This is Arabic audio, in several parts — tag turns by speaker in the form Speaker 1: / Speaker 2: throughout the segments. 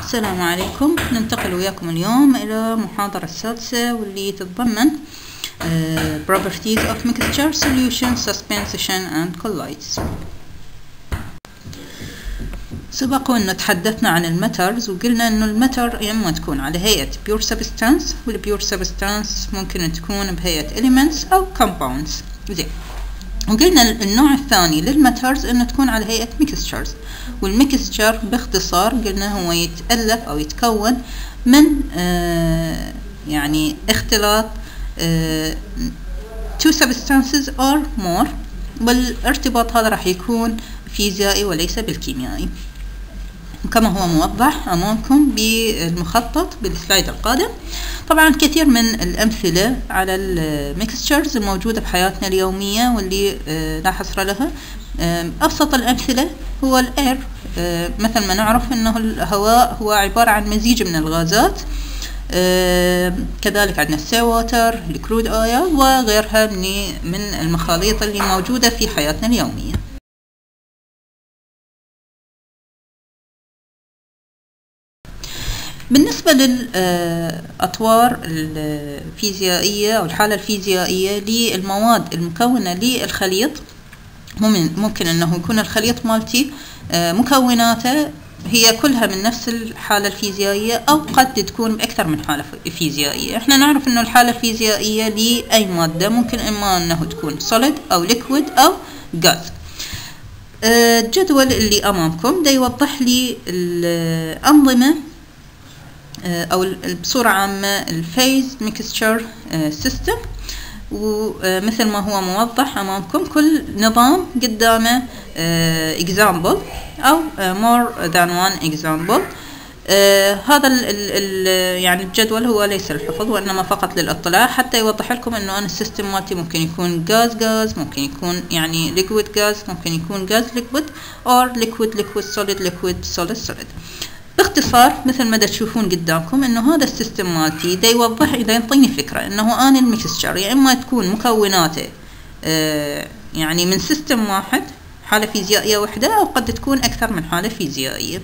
Speaker 1: السلام عليكم. ننتقل وياكم اليوم إلى المحاضرة السادسة واللي تتضمن Properties of Mixture Solution Suspension and Colloids. سبق وأن تحدثنا عن الماترز وقلنا أنه الماتر إما تكون على هيئة pure substance، والpure substance ممكن تكون بهيئة elements أو compounds. زين، وقلنا النوع الثاني للماترز أنه تكون على هيئة mixtures، والميكستشر باختصار قلنا هو يتألف أو يتكون من يعني اختلاط two substances or more، والارتباط هذا راح يكون فيزيائي وليس بالكيميائي كما هو موضح أمامكم بالمخطط بالسلايد القادم. طبعا كثير من الأمثلة على الميكستشرز الموجودة بحياتنا اليومية واللي لا حصر لها. أبسط الأمثلة هو الإير، مثل ما نعرف أنه الهواء هو عبارة عن مزيج من الغازات. كذلك عندنا السي ووتر، الكرود أويل وغيرها من المخاليط اللي موجودة في حياتنا اليومية. بالنسبة للأطوار الفيزيائية أو الحالة الفيزيائية للمواد المكونة للخليط، ممكن أنه يكون الخليط مالتي مكوناته هي كلها من نفس الحالة الفيزيائية، أو قد تكون بأكثر من حالة فيزيائية. احنا نعرف أنه الحالة الفيزيائية لأي مادة ممكن إما أنه تكون solid أو liquid أو غاز. الجدول اللي أمامكم دا يوضح لي الأنظمة أو بصورة عامة الفيز ميكستشر سيستم، ومثل ما هو موضح أمامكم كل نظام قدامه example أو more than one example. هذا يعني الجدول هو ليس للحفظ وإنما فقط للإطلاع، حتى يوضح لكم إنه أنا السيستم مالتي ممكن يكون غاز، ممكن يكون يعني liquid غاز، ممكن يكون غاز liquid or liquid solid. باختصار مثل ما تشوفون قدامكم انه هذا السيستم مالتي دا يوضح اذا يعطيني فكره انه انا الميكستشر يا اما تكون مكوناته يعني من سيستم واحد حاله فيزيائيه واحده، او قد تكون اكثر من حاله فيزيائيه.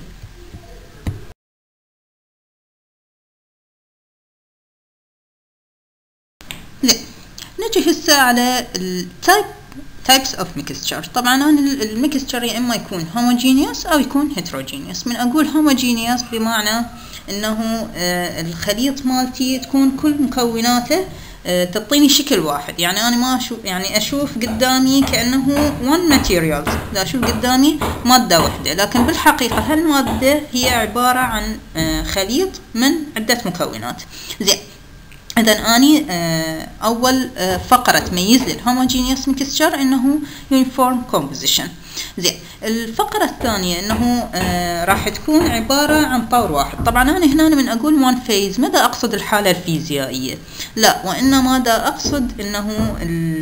Speaker 1: زين، نجي هسه على types of mixture. طبعا أنا الميكستشر يا إما يكون homogeneous أو يكون heterogeneous. من أقول homogeneous بمعنى إنه الخليط مالتي تكون كل مكوناته تعطيني شكل واحد، يعني أنا ما أشوف يعني أشوف قدامي كأنه one material، لا أشوف قدامي مادة واحدة، لكن بالحقيقة هالمادة هي عبارة عن خليط من عدة مكونات. زين، إذن أني أول فقرة تميز لي الهوموجينيوس ميكستشر إنه يونيفورم كومبوزيشن. زين، الفقرة الثانية إنه راح تكون عبارة عن طور واحد. طبعا أنا هنا من أقول وان فيز، ماذا أقصد الحالة الفيزيائية؟ لا، وإنما دا أقصد إنه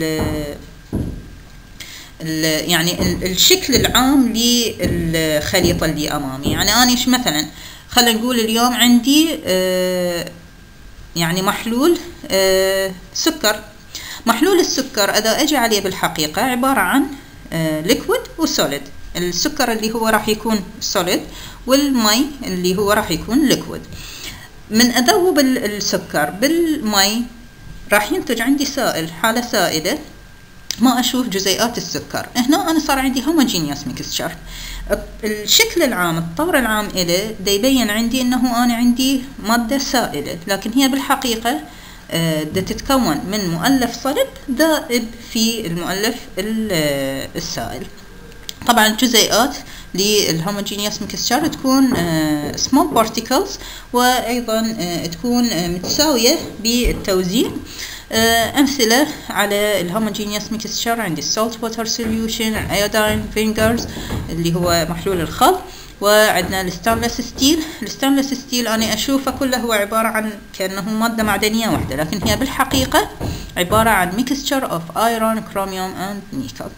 Speaker 1: يعني الشكل العام للخليط اللي أمامي. يعني أنا مثلا خلينا نقول اليوم عندي يعني محلول سكر. محلول السكر إذا أجي عليه بالحقيقة عبارة عن ليكويد وسوليد. السكر اللي هو راح يكون سوليد، والمي اللي هو راح يكون ليكويد. من أذوب السكر بالمي راح ينتج عندي سائل، حالة سائلة، ما أشوف جزيئات السكر. هنا أنا صار عندي homogeneous mixture. الشكل العام، الطور العام إله دا يبين عندي إنه أنا عندي مادة سائلة، لكن هي بالحقيقة دا تتكون من مؤلف صلب ذائب في المؤلف السائل. طبعا الجزيئات للهوموجينيوس ميكستشر تكون small particles، وأيضا تكون متساوية بالتوزيع. أمثلة على الهوموجينيوس ميكستشر عندي السولت ووتر سوليوشن، الأيودين فينجرز اللي هو محلول الخل، وعندنا الستانلس ستيل. الستانلس ستيل أنا أشوفه كله هو عبارة عن كأنه مادة معدنية واحدة، لكن هي بالحقيقة عبارة عن mixture of iron, chromium and nickel.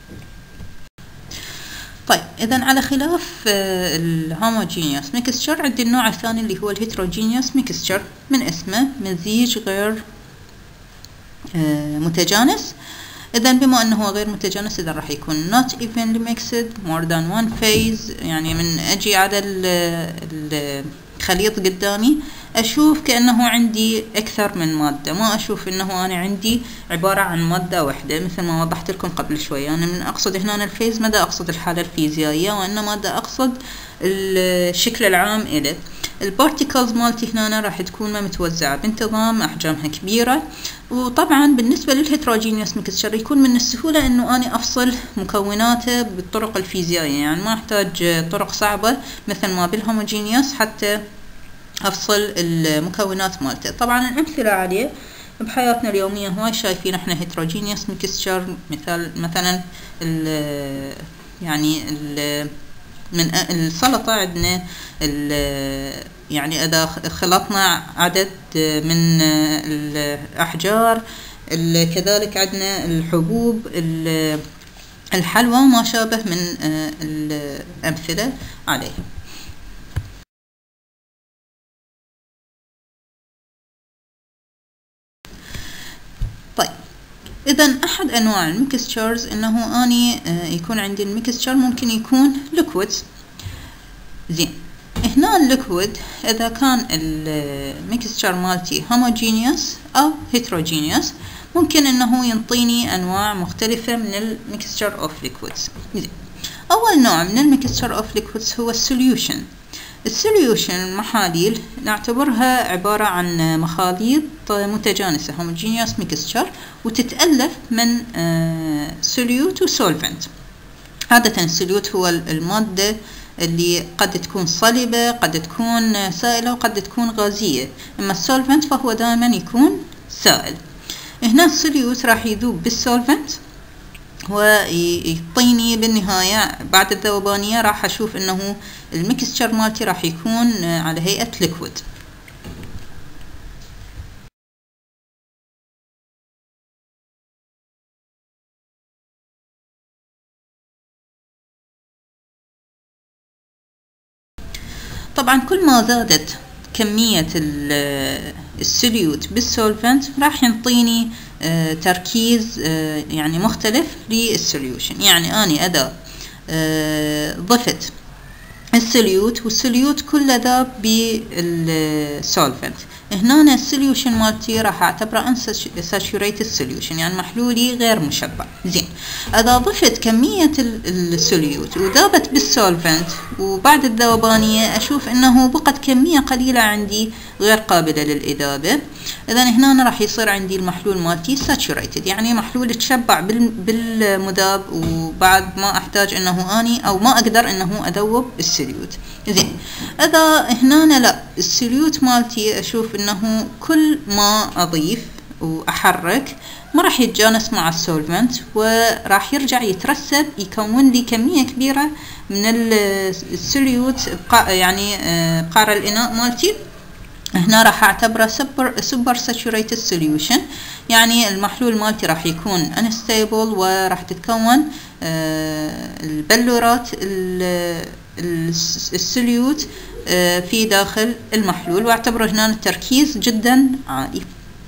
Speaker 1: طيب، إذن على خلاف الهوموجينيوس ميكستشر عندي النوع الثاني اللي هو الهيتروجينيوس ميكستشر، من اسمه مزيج غير متجانس. إذن بما أنه هو غير متجانس إذن راح يكون not evenly mixed more than one phase. يعني من أجي على خليط قدامي أشوف كأنه عندي أكثر من مادة، ما أشوف أنه أنا عندي عبارة عن مادة واحدة مثل ما وضحت لكم قبل شوي. أنا من أقصد هنا الفيز ما دا أقصد الحالة الفيزيائية، وإنما دا أقصد الشكل العام إله. البارتيكلز مالتي هنا راح تكون ما متوزعة بانتظام، أحجامها كبيرة. وطبعا بالنسبة للهيتروجينيوس ميكستشر يكون من السهولة أنه أنا أفصل مكوناته بالطرق الفيزيائية، يعني ما أحتاج طرق صعبة مثل ما بالهوموجينيوس حتى أفصل المكونات مالته. طبعا الأمثلة عليه بحياتنا اليومية هواي شايفين احنا هيتروجينيوس ميكستشر، مثلا يعني من السلطة عندنا يعني إذا خلطنا عدد من الأحجار، كذلك عندنا الحبوب، الحلوى، ما شابه من الأمثلة عليه. طيب إذا أحد أنواع الميكستشرز إنه أني يكون عندي الميكستشر ممكن يكون ليكويدز. زين، هنا الليكويد إذا كان الميكستشر مالتي هوموجينيوس أو هيتروجينيوس ممكن إنه ينطيني أنواع مختلفة من الميكستشر أوف ليكويدز. زين، أول نوع من الميكستشر أوف ليكويدز هو السوليوشن. السوليوشن المحاليل نعتبرها عبارة عن مخاليط متجانسة homogeneous mixture، وتتألف من سوليوت وسولفنت. عادة السوليوت هو المادة اللي قد تكون صلبة، قد تكون سائلة، وقد تكون غازية. أما السولفنت فهو دائما يكون سائل. هنا السوليوت راح يذوب بالسولفنت ويعطيني بالنهاية بعد الذوبانية راح أشوف إنه الميكستشر مالتي راح يكون على هيئة ليكويد. طبعا كل ما زادت كمية السوليوت بالسولفنت راح ينطيني تركيز يعني مختلف للسوليوشن. يعني أنا إذا ضفت السوليوت والسوليوت كله ذاب بالسولفنت، هنا السوليوشن مالتي راح اعتبره unsaturated solution، يعني محلولي غير مشبع. زين، اذا ضفت كمية السوليوت وذابت بالسولفنت وبعد الذوبانية اشوف انه بقت كمية قليلة عندي غير قابلة للإذابة، اذا هنا راح يصير عندي المحلول مالتي saturated، يعني محلول تشبع بالمذاب وبعد ما احتاج انه اني او ما اقدر انه اذوب السوليوت. زين، اذا هنا لا، السوليوت مالتي اشوف انه كل ما اضيف واحرك ما راح يتجانس مع السولفنت وراح يرجع يترسب يكون لي كمية كبيرة من السوليوت يعني قعر الاناء مالتي. هنا راح اعتبره سوبر ساتوريتد سوليوشن، يعني المحلول مالتي راح يكون unstable وراح تتكون البلورات السوليوت في داخل المحلول، واعتبره هنا التركيز جدا عالي.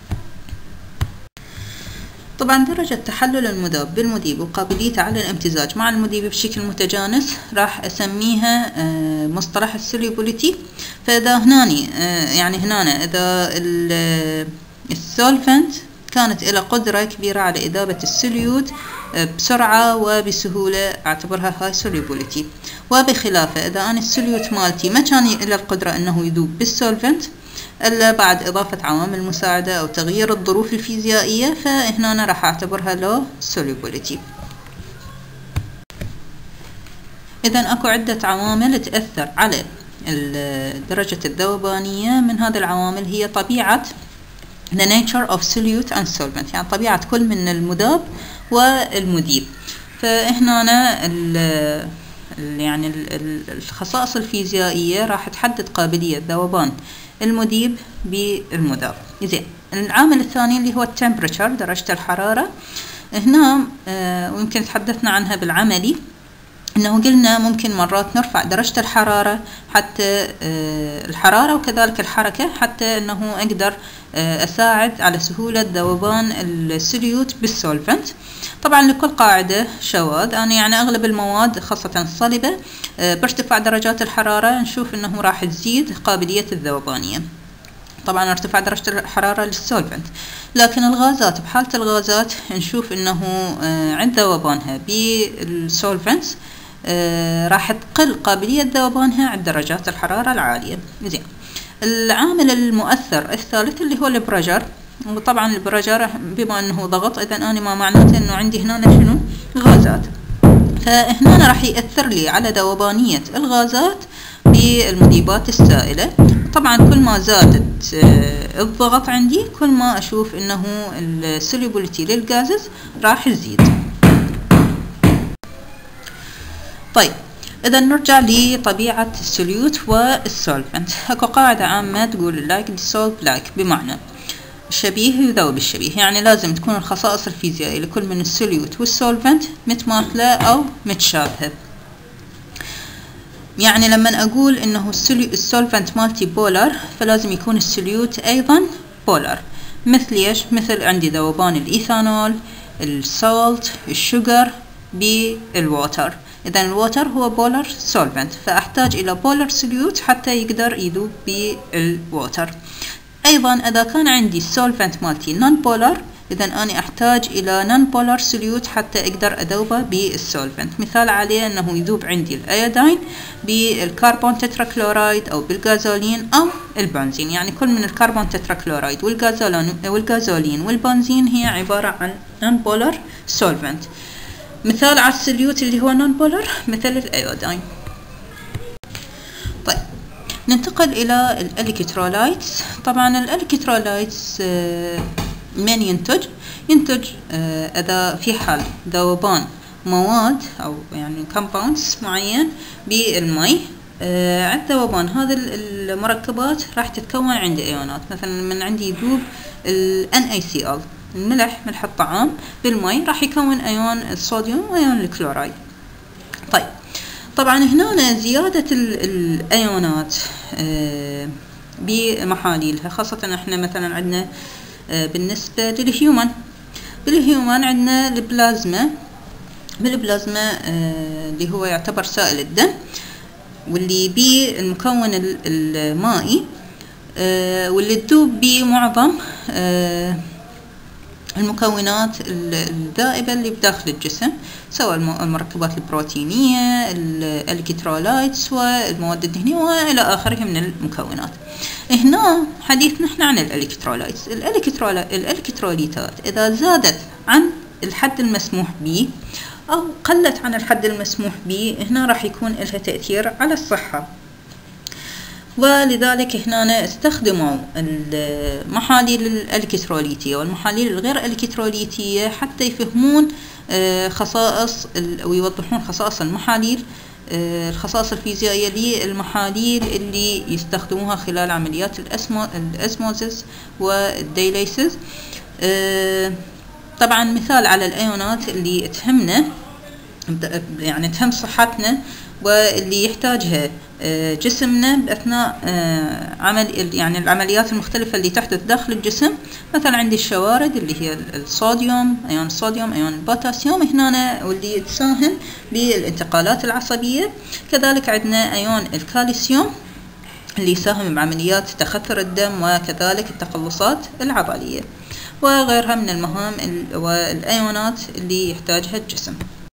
Speaker 1: طبعا درجة تحلل المذاب بالمذيب وقابليته على الامتزاج مع المذيب بشكل متجانس راح اسميها مصطلح السوليبيليتي. فاذا هناني يعني هنا اذا السولفنت كانت إلى قدرة كبيرة على إذابة السوليوت بسرعة وبسهولة اعتبرها هاي سوليبيليتي، وبخلافه إذا أنا السوليوت مالتي ما كان إلى القدرة أنه يذوب بالسولفنت إلا بعد إضافة عوامل مساعدة أو تغيير الظروف الفيزيائية، فهنا أنا راح أعتبرها low solubility. إذن أكو عدة عوامل تأثر على درجة الذوبانية. من هذه العوامل هي طبيعة the nature of solute and solvent، يعني طبيعة كل من المذاب والمذيب. فهنا يعني الخصائص الفيزيائية راح تحدد قابلية ذوبان المذيب بالمذاب. زين، العامل الثاني اللي هو التمبريتشر، درجة الحرارة. هنا ويمكن تحدثنا عنها بالعملي، انه قلنا ممكن مرات نرفع درجة الحرارة حتى الحرارة وكذلك الحركة حتى انه اقدر اساعد على سهولة ذوبان السوليوت بالسولفنت. طبعا لكل قاعدة شواذ. انا يعني اغلب المواد خاصة الصلبة بارتفاع درجات الحرارة نشوف انه راح تزيد قابلية الذوبانية. طبعا ارتفاع درجة الحرارة للسولفنت، لكن الغازات بحالة الغازات نشوف انه عند ذوبانها بالسولفنت راح تقل قابلية ذوبانها عند درجات الحرارة العالية. زين، العامل المؤثر الثالث اللي هو البرجر. وطبعا البرجر بما انه ضغط، اذا انا ما معناته انه عندي هنا شنو؟ غازات. فهنا راح يأثر لي على ذوبانية الغازات بالمذيبات السائلة. طبعا كل ما زادت الضغط عندي كل ما اشوف انه السوليبيليتي للغازز راح يزيد. طيب اذا نرجع لطبيعة السوليوت والسولفنت. اكو قاعدة عامة تقول like dissolve like، بمعنى الشبيه يذوب الشبيه، يعني لازم تكون الخصائص الفيزيائية لكل من السوليوت والسولفنت متماثلة او متشابهة. يعني لما اقول انه السولفنت مالتي بولر فلازم يكون السوليوت ايضا بولر. مثل ايش؟ مثل عندي ذوبان الايثانول، السولت، الشوجر بالووتر. اذا الووتر هو بولر سولفنت، فاحتاج الى بولر سوليوت حتى يقدر يذوب بالووتر. ايضا اذا كان عندي السولفنت مالتي نون بولر، اذا اني احتاج الى نون بولر سوليوت حتى اقدر اذوبه بالسولفنت. مثال عليه انه يذوب عندي الايودين بالكربون تتراكلورايد او بالغازولين او البنزين. يعني كل من الكربون تتراكلورايد والغازولين والبنزين هي عبارة عن نون بولر سولفنت. مثال على السوليوت اللي هو نون بولر مثل الايودين. طيب ننتقل الى الالكترولايتس. طبعا الالكترولايتس من ينتج اذا في حال ذوبان مواد او يعني كومباوندز معين بالمي. عند ذوبان هذه المركبات راح تتكون عندي ايونات. مثلا من عندي يذوب ال NaCl الملح، ملح الطعام، بالمي راح يكون ايون الصوديوم وايون الكلورايد. طيب طبعا هنا زيادة الايونات بمحاليلها، خاصة احنا مثلا عندنا بالنسبة بالهيومن عندنا البلازما. بالبلازما اللي هو يعتبر سائل الدم، واللي بيه المكون المائي، واللي تذوب بيه معظم المكونات الذائبة اللي بداخل الجسم، سواء المركبات البروتينية، الالكترولايتس والمواد الدهنية وإلى آخره من المكونات. هنا حديثنا احنا عن الالكترولايتس. الالكتروليتات إذا زادت عن الحد المسموح به أو قلت عن الحد المسموح به، هنا راح يكون لها تأثير على الصحة. ولذلك هنا استخدموا المحاليل الالكتروليتية والمحاليل الغير الكتروليتية حتى يفهمون خصائص ويوضحون خصائص المحاليل، الخصائص الفيزيائية للمحاليل اللي يستخدموها خلال عمليات الاسموزيس والديليسيس. طبعا مثال على الايونات اللي تهمنا، يعني تهم صحتنا واللي يحتاجها جسمنا بأثناء يعني العمليات المختلفة اللي تحدث داخل الجسم. مثلا عندي الشوارد اللي هي الصوديوم، أيون الصوديوم، أيون البوتاسيوم هنا واللي تساهم بالانتقالات العصبية. كذلك عندنا أيون الكالسيوم اللي يساهم بعمليات تخثر الدم وكذلك التقلصات العضلية وغيرها من المهام والأيونات اللي يحتاجها الجسم.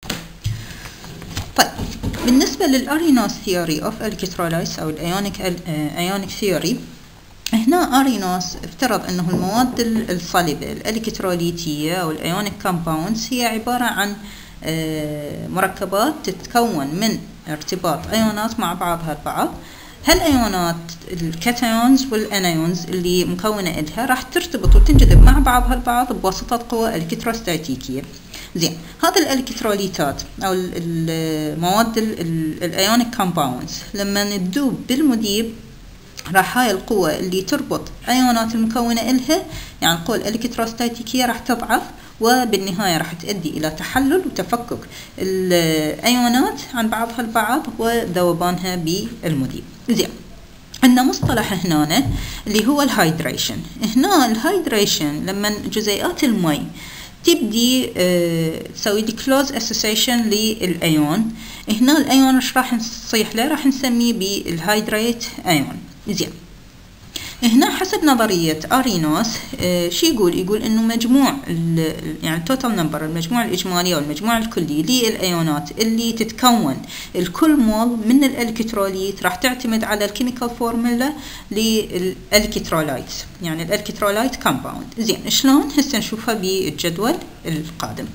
Speaker 1: طيب بالنسبة للأرينوس ثيوري أوف الكترولايتس أو الأيونيك ثيوري، هنا أرينوس افترض أنه المواد الصلبة الالكتروليتية أو الأيونيك كومباوندز هي عبارة عن مركبات تتكون من ارتباط أيونات مع بعضها البعض. هالأيونات الكاتايونز والأنايونز اللي مكونة إلها راح ترتبط وتنجذب مع بعضها البعض بواسطة قوى الكتروستاتيكية. زين، هذه الالكتروليتات او المواد الايونيك كومباوندز لما تذوب بالمذيب راح هاي القوة اللي تربط ايونات المكونة إلها، يعني القوة الالكتروستاتيكية راح تضعف وبالنهاية راح تؤدي إلى تحلل وتفكك الأيونات عن بعضها البعض وذوبانها بالمذيب. زين، عندنا مصطلح هنا اللي هو الهايدريشن. هنا الهايدريشن لما جزيئات المي تبدي تسوي لي كلوز اسوسيشن للايون، هنا الايون ايش راح نصيح له؟ راح نسميه بالهايدريت ايون. زين، هنا حسب نظرية أرينوس شي يقول إنه مجموع يعني التوتال نمبر، المجموع الإجمالي أو المجموع الكلي للأيونات اللي تتكون الكل مول من الإلكتروليت راح تعتمد على الكيميكال فورمولا للإلكترولايت، يعني الإلكترولايت كومباوند. زين، شلون؟ هسه نشوفها بالجدول القادم.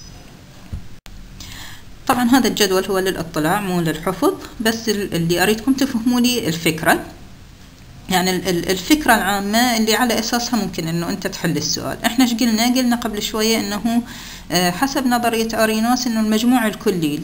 Speaker 1: طبعا هذا الجدول هو للإطلاع مو للحفظ، بس اللي أريدكم تفهموا لي الفكرة، يعني الفكرة العامة اللي على أساسها ممكن إنه أنت تحل السؤال. إحنا إيش قلنا قبل شوية إنه حسب نظرية أرينوس إنه المجموع الكلي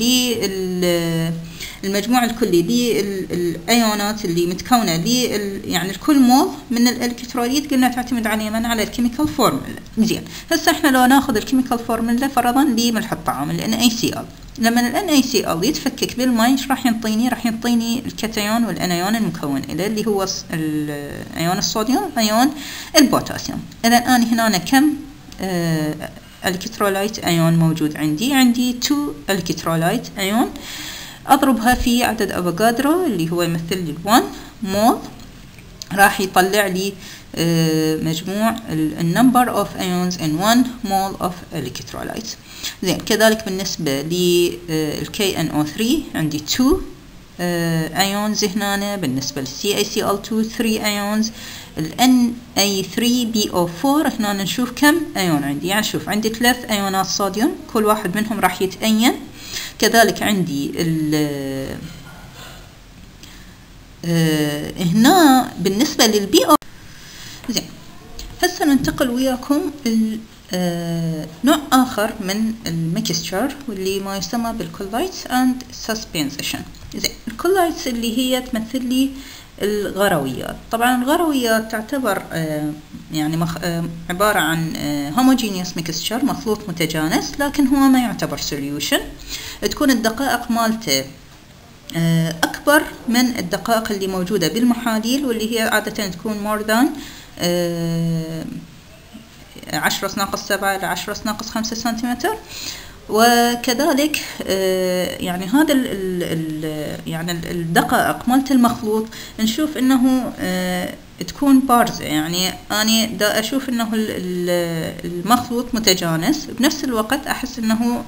Speaker 1: للأيونات اللي متكونة يعني الكل مول من الإلكتروليت قلنا تعتمد على الكيميكال فورمولا. زين، هسه إحنا لو ناخذ الكيميكال فورمولا فرضا لملح الطعام NaCl، لما ال NaCl يتفكك بالماء ايش راح ينطيني؟ راح ينطيني الكاتيون والانايون المكون له اللي هو ايون الصوديوم ايون البوتاسيوم. اذا انا هنا كم الكترولايت ايون موجود عندي 2 الكترولايت ايون، اضربها في عدد افوغادرو اللي هو يمثل لي 1 مول، راح يطلع لي مجموع النمبر اوف ايونز in 1 مول اوف الكترولايت. زين، كذلك بالنسبة للKNO3 عندي 2 ايونز هنا، بالنسبة للCaCl2 3 ايونز، Na3BO4 هنا نشوف كم ايون عندي، يعني شوف عندي 3 ايونات صوديوم كل واحد منهم راح يتأين. كذلك عندي هنا بالنسبة للBO. زين، هسه ننتقل وياكم نوع آخر من الميكستشر واللي ما يسمى بالكولايتس اند سسبنشن. زين، الكولايتس اللي هي تمثل لي الغرويات. طبعا الغرويات تعتبر يعني عبارة عن homogeneous mixture، مخلوط متجانس، لكن هو ما يعتبر solution. تكون الدقائق مالته أكبر من الدقائق اللي موجودة بالمحاليل، واللي هي عادة تكون more than 10⁻⁷ إلى 10⁻⁵ سنتيمتر. وكذلك يعني هذا يعني الدقائق مالت المخلوط نشوف انه تكون بارزة، يعني أنا دا أشوف انه المخلوط متجانس، بنفس الوقت أحس انه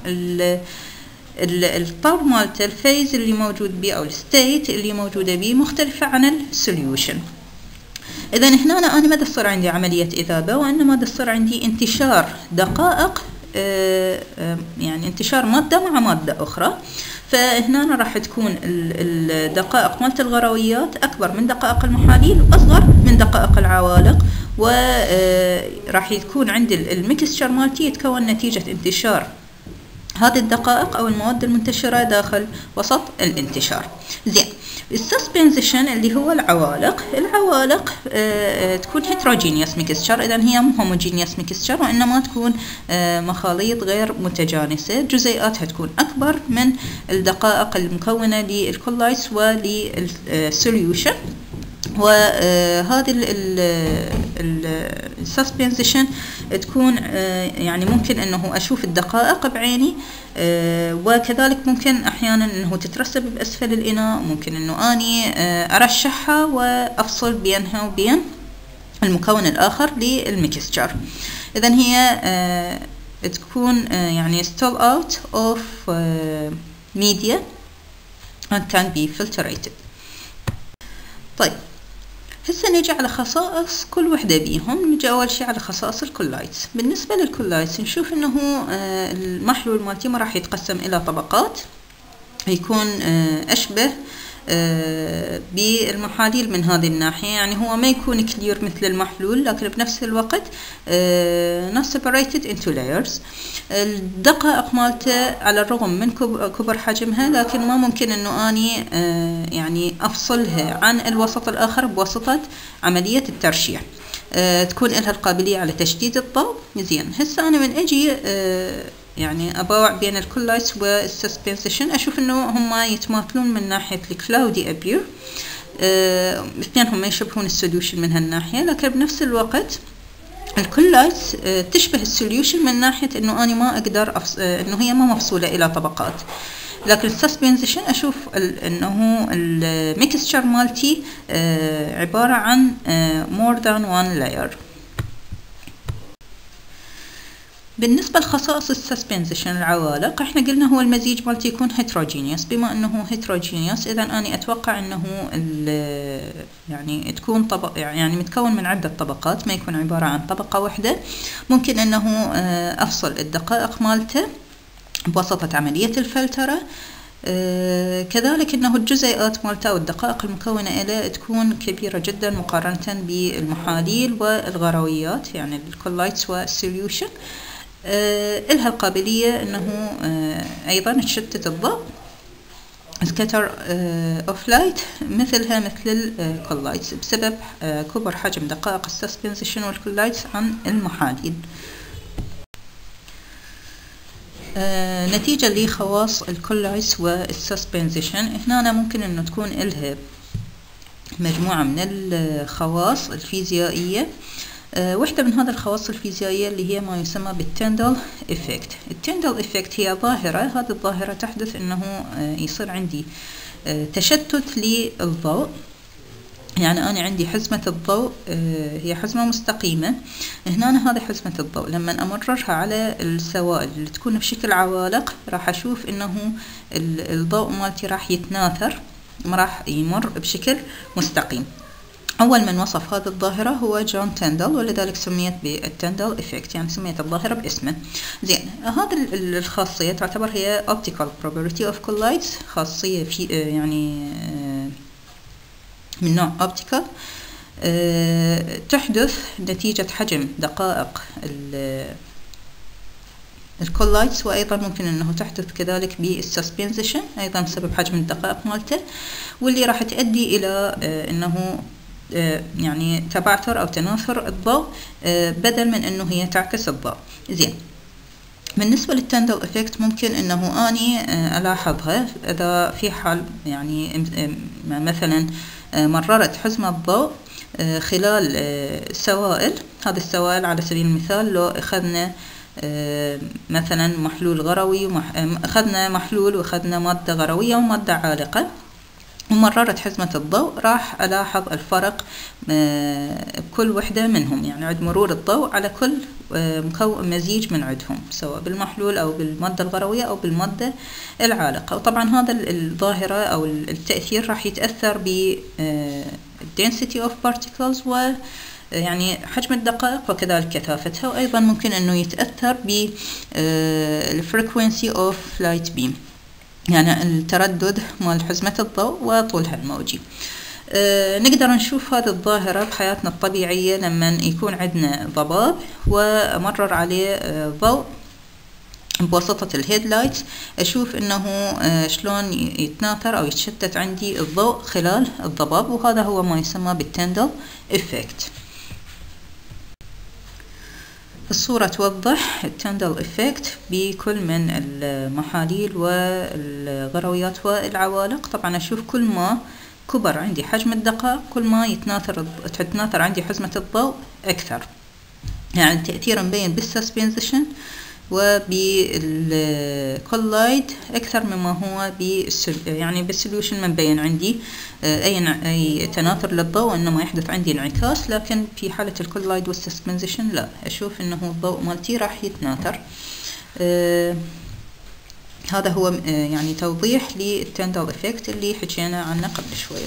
Speaker 1: الطور مالته الفيز اللي موجود بيه أو الستيت اللي موجودة بيه مختلفة عن السوليوشن. إذا هنا أنا ما تصير عندي عملية إذابة، وإنما تصير عندي انتشار دقائق، يعني انتشار مادة مع مادة أخرى. فهنا راح تكون الدقائق مالت الغرويات أكبر من دقائق المحاليل وأصغر من دقائق العوالق، وراح يكون عندي الميكستشر مالتي يتكون نتيجة انتشار هذه الدقائق أو المواد المنتشرة داخل وسط الانتشار. زين، السسبنشن اللي هو العوالق تكون heterogeneous mixture، إذا هي مو homogeneous mixture، وإنما تكون مخاليط غير متجانسة، جزيئاتها تكون أكبر من الدقائق المكونة للكولايتس وللسوليوشن. وهذه السسبنشن تكون يعني ممكن انه اشوف الدقائق بعيني، وكذلك ممكن احيانا انه تترسب باسفل الاناء، ممكن انه اني ارشحها وافصل بينها وبين المكون الاخر للميكستشر. اذا هي تكون يعني still out of media and can be filtrated. طيب، هسه نجي على خصائص كل وحدة بيهم. نجي أول شيء على خصائص الكولايتس. بالنسبة للكولايتس نشوف إنه المحلول مالتي ما راح يتقسم إلى طبقات، يكون أشبه بالمحاليل من هذه الناحية، يعني هو ما يكون كلير مثل المحلول، لكن بنفس الوقت not separated into layers. الدقائق مالته على الرغم من كبر حجمها، لكن ما ممكن انه اني يعني افصلها عن الوسط الاخر بواسطة عملية الترشيح. تكون لها القابلية على تشديد الضوء. زين، هسه أنا من أجي يعني أباوع بين الكولايتس والسسبنسيشن، أشوف إنه هم يتماثلون من ناحية الكلاودي أبير، اثنينهم ما يشبهون السوليوشن من هالناحية، لكن بنفس الوقت الكولايتس تشبه السوليوشن من ناحية إنه أنا ما أقدر إنه هي ما مفصولة إلى طبقات. لكن السسبنسيشن أشوف إنه الميكستشر مالتي عبارة عن more than one layer. بالنسبة لخصائص السسبنسيشن العوالق، احنا قلنا هو المزيج مالتي يكون هيتروجينيوس. بما انه هيتروجينيوس اذا اني اتوقع انه يعني تكون يعني متكون من عدة طبقات، ما يكون عبارة عن طبقة واحدة. ممكن انه افصل الدقائق مالته بواسطة عملية الفلترة. كذلك انه الجزيئات مالته او الدقائق المكونة له تكون كبيرة جدا مقارنة بالمحاليل والغرويات، يعني الكولايتس والسوليوشن. إلها القابلية أنه أيضا تشتت الضوء scatter of light مثلها مثل الكولايتس، بسبب كبر حجم دقائق السسبنسيشن والكولايتس عن المحاليل. نتيجة لخواص الكولايتس والسسبنسيشن، هنا ممكن أنه تكون إلها مجموعة من الخواص الفيزيائية. واحدة من هذه الخواص الفيزيائية اللي هي ما يسمى بالتندل إفكت. التندل إفكت هي ظاهرة، هذه الظاهرة تحدث إنه يصير عندي تشتت للضوء. يعني أنا عندي حزمة الضوء هي حزمة مستقيمة، هنا هذه حزمة الضوء لما أمررها على السوائل اللي تكون بشكل عوالق، راح أشوف إنه الضوء مالتي راح يتناثر، ما راح يمر بشكل مستقيم. أول من وصف هذه الظاهرة هو جون تندل، ولذلك سميت بالتندل إفكت، يعني سميت الظاهرة باسمه. زين، هذه الخاصية تعتبر هي optical property of collides، خاصية في يعني من نوع optical، تحدث نتيجة حجم دقائق الكولايتس، وأيضا ممكن أنه تحدث كذلك بالسسبنسيشن أيضا بسبب حجم الدقائق مالته، واللي راح تؤدي إلى أنه يعني تبعثر أو تناثر الضوء بدل من أنه هي تعكس الضوء. زين، بالنسبة للتندل إفكت ممكن أنه أني ألاحظها إذا في حال يعني مثلا مررت حزمة الضوء خلال سوائل. هذه السوائل على سبيل المثال لو أخذنا مثلا محلول غروي، أخذنا محلول وأخذنا مادة غروية ومادة عالقة، ومررت حزمة الضوء، راح ألاحظ الفرق بكل وحدة منهم، يعني عند مرور الضوء على كل مزيج من عندهم، سواء بالمحلول أو بالمادة الغروية أو بالمادة العالقة. وطبعا هذا الظاهرة أو التأثير راح يتأثر ب density of particles و يعني حجم الدقائق وكذلك كثافتها، وأيضا ممكن أنه يتأثر ب frequency of light beam، يعني التردد مال حزمة الضوء وطولها الموجي. نقدر نشوف هذه الظاهرة بحياتنا الطبيعية لما يكون عندنا ضباب ومرر عليه ضوء بواسطة الهيدلايت، أشوف إنه شلون يتناثر أو يتشتت عندي الضوء خلال الضباب، وهذا هو ما يسمى بالتندل إفكت. الصورة توضح التندل إفكت بكل من المحاليل والغرويات والعوالق. طبعا أشوف كل ما كبر عندي حجم الدقائق كل ما تتناثر عندي حزمة الضوء أكثر، يعني التأثير مبين بالسسبنسيشن وبالكولايد أكثر مما هو يعني بالسوليوشن مبين عندي أي تناثر للضوء، إنما يحدث عندي انعكاس، لكن في حالة الكولايد والسسبنسيشن لا، أشوف إنه الضوء مالتي راح يتناثر. هذا هو يعني توضيح للتندل إفكت اللي حكينا عنه قبل شوي.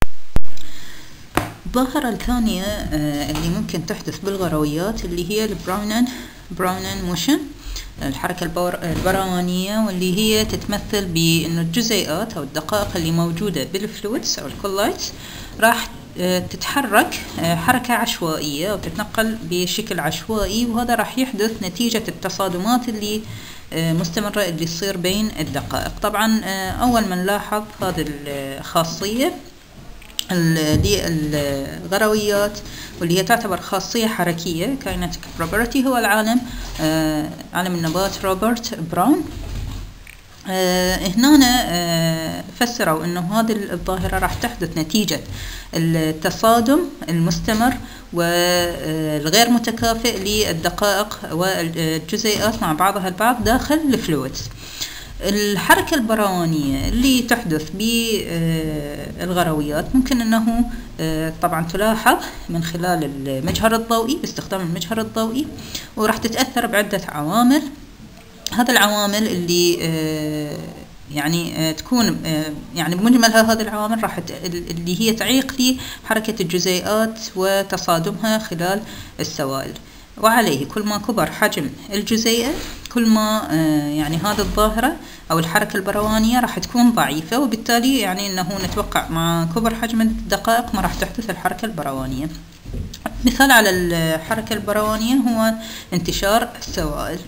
Speaker 1: الظاهرة الثانية اللي ممكن تحدث بالغرويات اللي هي البراونن موشن، الحركة البرانية، واللي هي تتمثل بأنه الجزيئات أو الدقائق اللي موجودة بالفلويدز أو الكولايتس راح تتحرك حركة عشوائية وتتنقل بشكل عشوائي، وهذا راح يحدث نتيجة التصادمات اللي مستمرة اللي تصير بين الدقائق. طبعا أول من لاحظ هذه الخاصية للغرويات، واللي هي تعتبر خاصية حركية كاينتيك بروبرتي، هو العالم عالم النبات روبرت براون. هنا فسروا انه هذه الظاهرة راح تحدث نتيجة التصادم المستمر والغير متكافئ للدقائق والجزيئات مع بعضها البعض داخل الفلويدز. الحركة البروانية اللي تحدث بالغرويات ممكن أنه طبعا تلاحظ من خلال المجهر الضوئي، باستخدام المجهر الضوئي، وراح تتأثر بعدة عوامل. هذا العوامل اللي يعني تكون يعني بمجملها هذه العوامل راح اللي هي تعيق لي حركة الجزيئات وتصادمها خلال السوائل. وعليه كل ما كبر حجم الجزيئة كل ما يعني هذه الظاهرة أو الحركة البروانية راح تكون ضعيفة، وبالتالي يعني أنه نتوقع مع كبر حجم الدقائق ما راح تحدث الحركة البروانية. مثال على الحركة البروانية هو انتشار السوائل.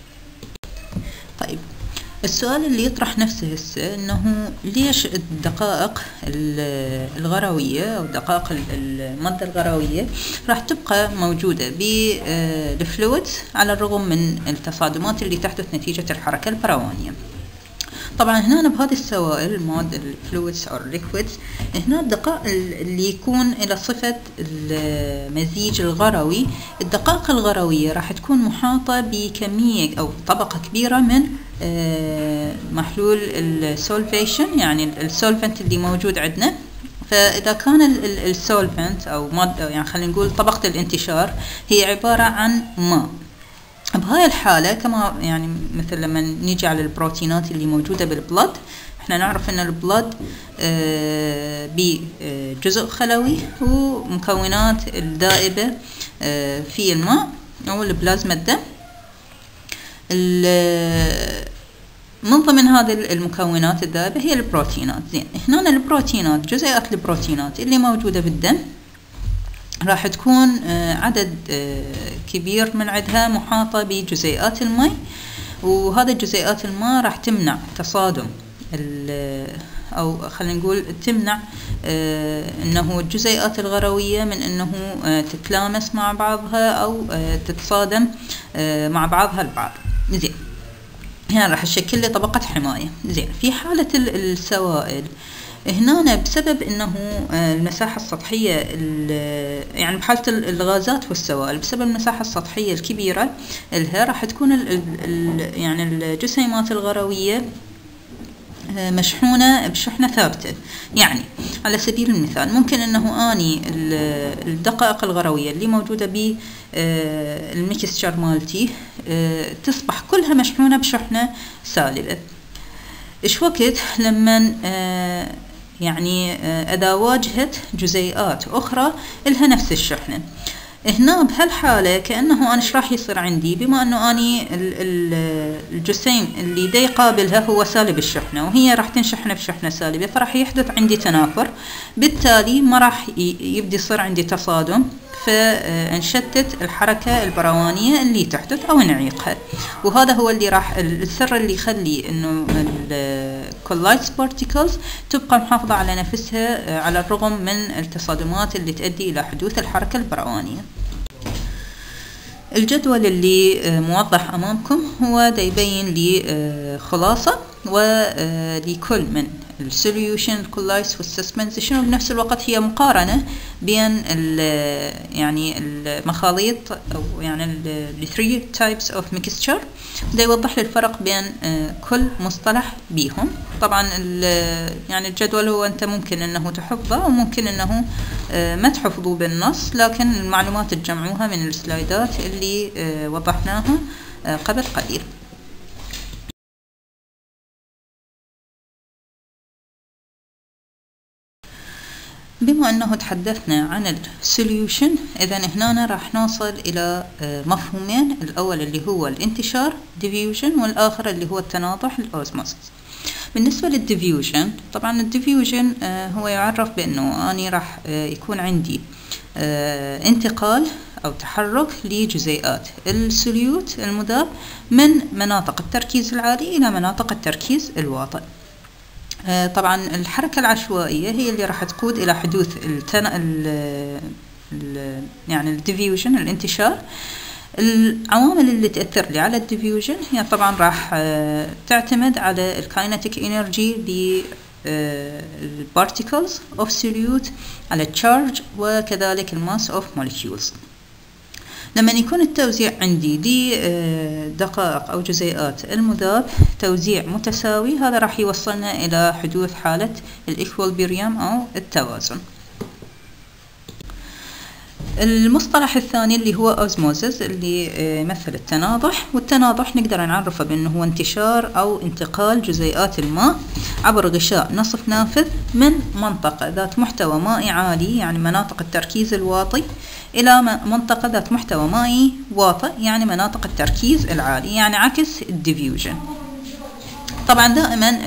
Speaker 1: طيب السؤال اللي يطرح نفسه هسه انه ليش الدقائق الغروية او دقائق المادة الغروية راح تبقى موجودة بالفلويدز على الرغم من التصادمات اللي تحدث نتيجة الحركة البروانية. طبعا هنا بهذه السوائل المواد الفلويدز او الليكويدز، هنا الدقائق اللي يكون الى صفة المزيج الغروي، الدقائق الغروية راح تكون محاطة بكمية او طبقة كبيرة من محلول السولفيشن، يعني السولفنت اللي موجود عندنا. فإذا كان السولفنت أو مادة يعني خلينا نقول طبقة الانتشار هي عبارة عن ماء، بهاي الحالة كما يعني مثل لما نيجي على البروتينات اللي موجودة بالبلد، احنا نعرف ان البلد بجزء خلوي ومكونات الدائبة في الماء أو البلازما الدم. من ضمن هذه المكونات الذائبة هي البروتينات. زين، هنا البروتينات جزيئات البروتينات اللي موجودة بالدم راح تكون عدد كبير من عدها محاطة بجزيئات الماء، وهذا جزيئات الماء راح تمنع تصادم أو خلينا نقول تمنع أنه الجزيئات الغروية من أنه تتلامس مع بعضها أو تتصادم مع بعضها البعض. زين، هنا راح تشكل لي طبقة حماية. زين، في حالة السوائل هنا بسبب انه المساحة السطحية يعني بحالة الغازات والسوائل بسبب المساحة السطحية الكبيرة لها راح تكون يعني الجسيمات الغروية مشحونة بشحنة ثابتة. يعني على سبيل المثال ممكن انه اني الدقائق الغروية اللي موجودة بالميكستشر مالتي تصبح كلها مشحونة بشحنة سالبة. ايش وقت لما يعني اذا واجهت جزيئات اخرى لها نفس الشحنة، هنا بهالحالة كأنه أنا راح يصير عندي، بما أنه أني الجسيم اللي دا يقابلها هو سالب الشحنة وهي راح تنشحن بشحنة سالبة، فراح يحدث عندي تنافر، بالتالي ما راح يبدي يصير عندي تصادم، فنشتت الحركة البروانية اللي تحدث أو نعيقها. وهذا هو اللي راح السر اللي يخلي إنه الكولايتس بارتيكلز تبقى محافظة على نفسها على الرغم من التصادمات اللي تؤدي إلى حدوث الحركة البروانية. الجدول اللي موضح أمامكم هو دا يبين لي خلاصة ولكل من السوليوشن الكولايتس والسسبنسيشن، وبنفس الوقت هي مقارنة بين يعني المخاليط أو يعني ال 3 types of mixture، ده يوضح لي الفرق بين كل مصطلح بيهم. طبعا يعني الجدول هو أنت ممكن أنه تحفظه وممكن أنه ما تحفظه بالنص، لكن المعلومات تجمعوها من السلايدات اللي وضحناها قبل قليل. بما أنه تحدثنا عن السوليوشن، إذن هنا راح نوصل إلى مفهومين، الأول اللي هو الانتشار diffusion والآخر اللي هو التناطح الأوزموسيس. بالنسبة للديفيوجن، طبعا الديفيوجن هو يعرف بأنه أنا راح يكون عندي انتقال أو تحرك لجزيئات السوليوت المذاب من مناطق التركيز العالي إلى مناطق التركيز الواطئ. طبعا الحركة العشوائية هي اللي راح تقود إلى حدوث يعني الديفيوجن، الانتشار. العوامل اللي تأثر لي على الديفيوجن هي طبعا راح تعتمد على الكاينتيك انرجي للبارتيكلز اوف سوليوت، على التشارج، وكذلك الماس اوف موليكيولز. لما يكون التوزيع عندي لدقائق أو جزيئات المذاب توزيع متساوي، هذا راح يوصلنا إلى حدوث حالة الإكويليبريم أو التوازن. المصطلح الثاني اللي هو أوزموزيس، اللي يمثل التناضح. والتناضح نقدر نعرفه بأنه هو انتشار أو انتقال جزيئات الماء عبر غشاء نصف نافذ من منطقة ذات محتوى مائي عالي، يعني مناطق التركيز الواطي، إلى منطقة ذات محتوى مائي واطئ، يعني مناطق التركيز العالي، يعني عكس الديفيوجن. طبعا دائما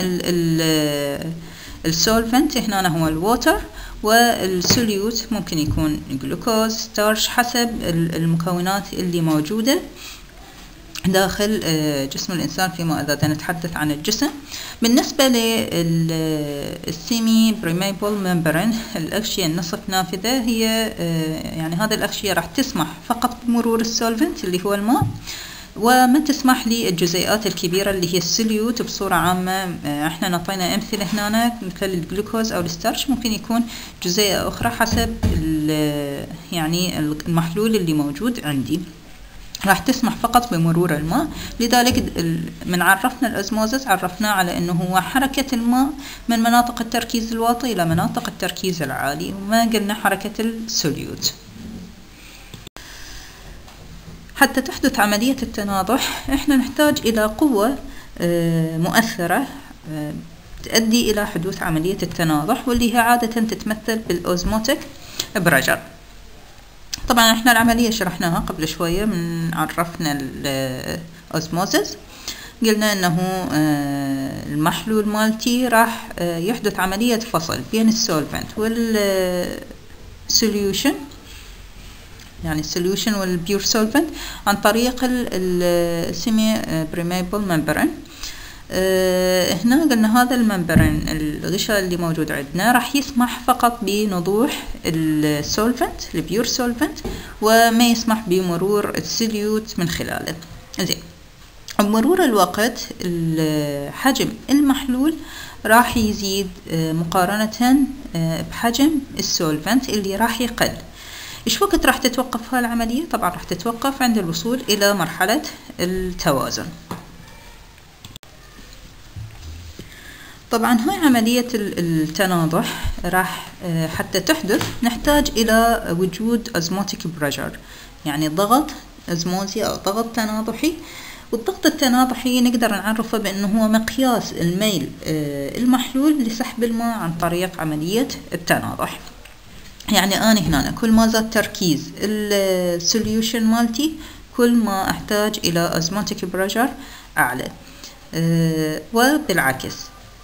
Speaker 1: السولفنت هنا هو الووتر، والسوليوت ممكن يكون جلوكوز، ستارش، حسب المكونات اللي موجودة داخل جسم الإنسان فيما إذا نتحدث عن الجسم. بالنسبة للسيمي بريميبل ممبرين، الأغشية النصف نافذة، هي يعني هذه الأغشية راح تسمح فقط بمرور السولفنت اللي هو الماء، وما تسمح للجزيئات الكبيرة اللي هي السوليوت بصورة عامة. احنا نعطينا أمثلة هنا مثل الجلوكوز أو الستارش، ممكن يكون جزيئة أخرى حسب يعني المحلول اللي موجود عندي، راح تسمح فقط بمرور الماء. لذلك من عرفنا الأوزموزيس عرفناه على أنه هو حركة الماء من مناطق التركيز الواطي إلى مناطق التركيز العالي، وما قلنا حركة السوليوت. حتى تحدث عملية التناضح احنا نحتاج إلى قوة مؤثرة تؤدي إلى حدوث عملية التناضح، واللي هي عادة تتمثل بالأوزموتيك بريشر. طبعا احنا العملية شرحناها قبل شوية من عرفنا الأوزموزيس، قلنا انه المحلول مالتي راح يحدث عملية فصل بين السولفنت والسوليوشن، يعني السوليوشن والبيور سولفنت، عن طريق السيمي بريميبل ممبرين. هنا قلنا هذا الممبرين، الغشاء اللي موجود عندنا، راح يسمح فقط بنضوح السولفنت، البيور سولفنت، وما يسمح بمرور السوليوت من خلاله. زين، بمرور الوقت حجم المحلول راح يزيد مقارنة بحجم السولفنت اللي راح يقل. إيش وقت راح تتوقف هالعملية؟ طبعا راح تتوقف عند الوصول إلى مرحلة التوازن. طبعا هاي عملية التناضح راح حتى تحدث نحتاج إلى وجود أزموتيك بريشر، يعني ضغط أزموزي أو ضغط تناضحي. والضغط التناضحي نقدر نعرفه بأنه هو مقياس الميل المحلول لسحب الماء عن طريق عملية التناضح. يعني أنا هنا كل ما زاد تركيز السوليوشن مالتي كل ما أحتاج إلى أزموتيك بريشر أعلى، وبالعكس.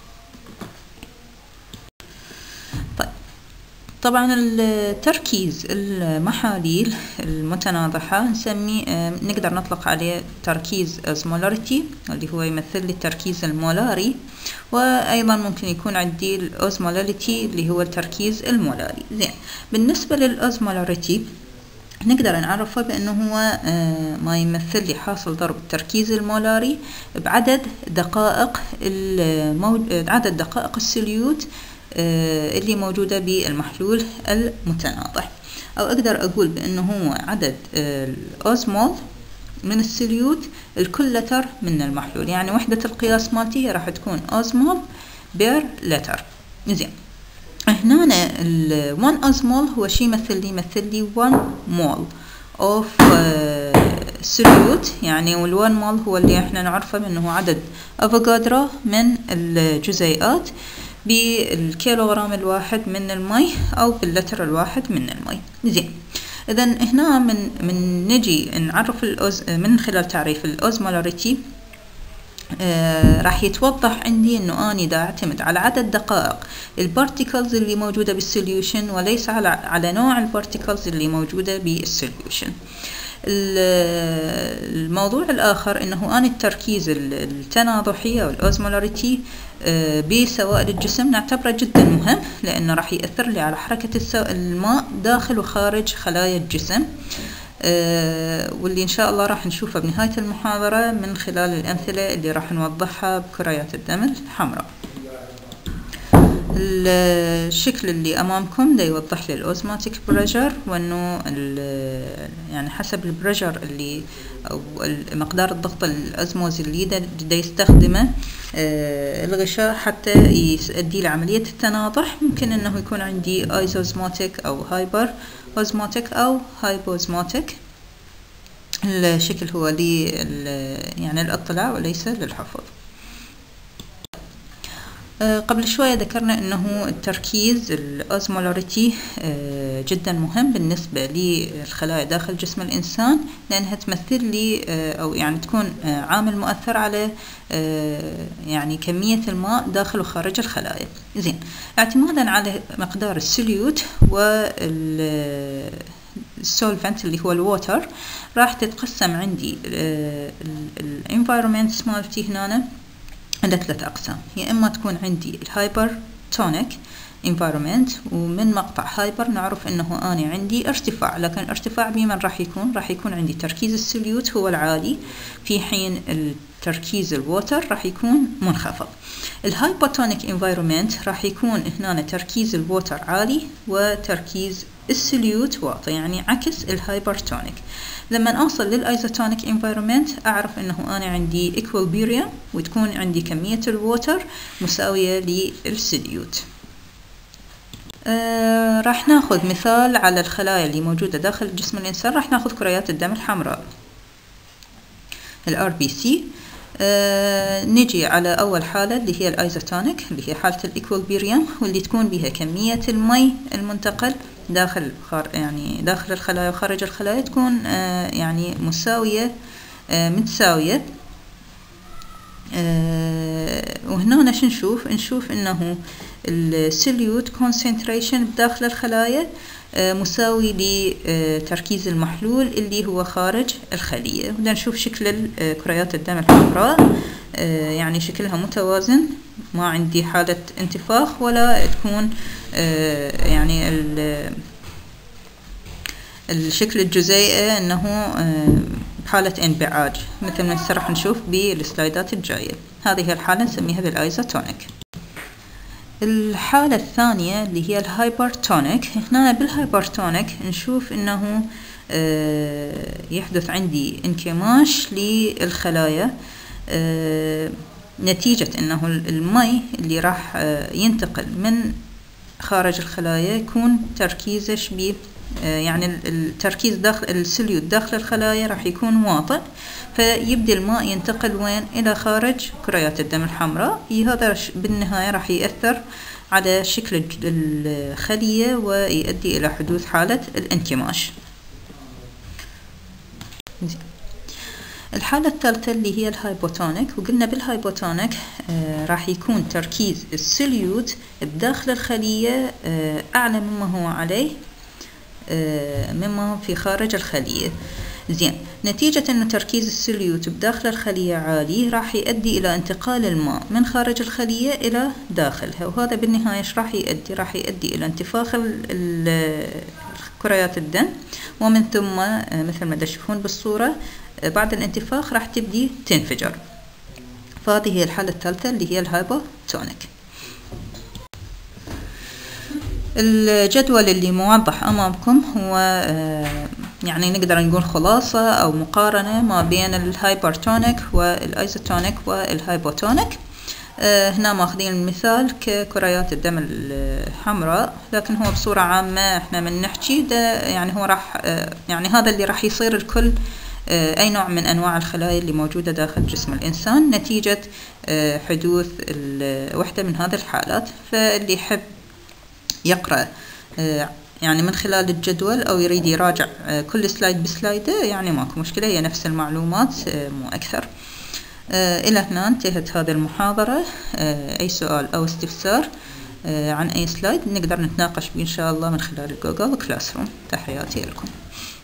Speaker 1: طبعا التركيز المحاليل المتناضحة نسميه، نقدر نطلق عليه تركيز أوزمولاريتي، اللي هو يمثل لي التركيز المولاري، وأيضا ممكن يكون عندي الأوزمولاريتي اللي هو التركيز المولاري. زين، بالنسبة للأوزمولاريتي نقدر نعرفه بأنه هو ما يمثل لي حاصل ضرب التركيز المولاري بعدد دقائق عدد دقائق السوليوت اللي موجودة بالمحلول المتناضح، أو أقدر أقول بأنه هو عدد الأوزمول من السوليوت الكل لتر من المحلول، يعني وحدة القياس مالتي راح تكون أوزمول بير لتر. زين، هنا ال1 أوزمول هو شي يمثل لي 1 مول of سوليوت، يعني وال1 مول هو اللي احنا نعرفه بأنه عدد أفوغادرو من الجزيئات بالكيلوغرام الواحد من المي أو باللتر الواحد من المي. زين، إذا هنا من نجي نعرف من خلال تعريف الأوزمولاريتي راح يتوضح عندي إنه أنا دا أعتمد على عدد دقائق البارتيكلز اللي موجودة بالسوليوشن، وليس على نوع البارتيكلز اللي موجودة بالسوليوشن. الموضوع الآخر أنه أنا التركيز التناضحي أو الأوزمولاريتي بسوائل الجسم نعتبره جدا مهم، لأنه راح يأثر لي على حركة الماء داخل وخارج خلايا الجسم، واللي إن شاء الله راح نشوفه بنهاية المحاضرة من خلال الأمثلة اللي راح نوضحها بكريات الدم الحمراء. الشكل اللي أمامكم ده يوضح لي الأوزماتيك بريشر، وأنه يعني حسب البريشر اللي أو مقدار الضغط الأزموزي اللي دا يستخدمه الغشاء حتى يؤدي لعملية التناضح، ممكن أنه يكون عندي ايزوزماتيك أو هايبر اوزماتيك أو هايبوزماتيك. الشكل هو لي يعني للاطلاع وليس للحفظ. قبل شوية ذكرنا أنه التركيز الأوزمولاريتي جدا مهم بالنسبة للخلايا داخل جسم الإنسان، لأنها تمثل لي أو يعني تكون عامل مؤثر على يعني كمية الماء داخل وخارج الخلايا. زين، اعتمادا على مقدار السوليوت والسولفنت اللي هو الووتر، راح تتقسم عندي الانفايرومنت مالتي هنا عندها 3 أقسام. يا إما تكون عندي الهايبر تونيك environment، ومن مقطع هايبر نعرف إنه أنا عندي ارتفاع، لكن ارتفاع بمن راح يكون عندي تركيز السوليوت هو العالي، في حين التركيز الووتر راح يكون منخفض. الهايبوتونيك environment راح يكون هنا تركيز الووتر عالي وتركيز السوليوت واطي، يعني عكس الهايبرتونيك. لما أوصل للأيزوتونيك environment أعرف أنه أنا عندي equilibrium، وتكون عندي كمية الووتر مساوية للسوليوت. راح ناخذ مثال على الخلايا اللي موجودة داخل جسم الإنسان. راح ناخذ كريات الدم الحمراء RBC. نجي على أول حالة اللي هي الأيزوتونيك، اللي هي حالة الإكويليبريم، واللي تكون بها كمية المي المنتقل داخل الخلايا وخارج الخلايا تكون يعني مساوية متساوية. وهنا نشوف انه السوليوت كونسنتريشن بداخل الخلايا مساوي لتركيز المحلول اللي هو خارج الخلية. بدنا نشوف شكل كريات الدم الحمراء، يعني شكلها متوازن، ما عندي حالة انتفاخ ولا تكون يعني الشكل الجزيئي انه حالة انبعاج مثل ما راح نشوف بالسلايدات الجاية. هذه الحالة نسميها بالايزوتونيك. الحالة الثانية اللي هي الهايبرتونيك. هنا بالهايبرتونيك نشوف انه يحدث عندي انكماش للخلايا نتيجة انه المي اللي راح ينتقل من خارج الخلايا يكون تركيزه شبيه، يعني التركيز داخل السوليوت داخل الخلايا راح يكون واطئ، فيبدأ الماء ينتقل وين؟ إلى خارج كريات الدم الحمراء. هذا بالنهاية راح يأثر على شكل الخلية ويؤدي إلى حدوث حالة الانكماش. الحالة الثالثة اللي هي الهايبوتونيك، وقلنا بالهايبوتونيك راح يكون تركيز السوليوت بداخل الخلية أعلى مما هو عليه مما في خارج الخلية. زين، نتيجة أن تركيز السوليوت بداخل الخلية عالي راح يؤدي إلى انتقال الماء من خارج الخلية إلى داخلها، وهذا بالنهاية راح يؤدي إلى انتفاخ كريات الدم، ومن ثم مثل ما تشوفون بالصورة بعد الانتفاخ راح تبدي تنفجر. فهذه هي الحالة الثالثة اللي هي الهايبوتونيك. الجدول اللي موضح أمامكم هو يعني نقدر نقول خلاصة أو مقارنة ما بين الهايبرتونيك والأيزوتونيك والهايبوتونيك. هنا ماخذين المثال ككريات الدم الحمراء، لكن هو بصورة عامة احنا من نحكي ده يعني هو راح يعني هذا اللي راح يصير الكل أي نوع من أنواع الخلايا اللي موجودة داخل جسم الإنسان نتيجة حدوث وحدة من هذه الحالات. فاللي يحب يقرأ يعني من خلال الجدول أو يريد يراجع كل سلايد بسلايده يعني ماكو مشكلة، هي نفس المعلومات مو أكثر. إلى هنا انتهت هذه المحاضرة. أي سؤال أو استفسار عن أي سلايد نقدر نتناقش به إن شاء الله من خلال جوجل كلاس روم. تحياتي لكم.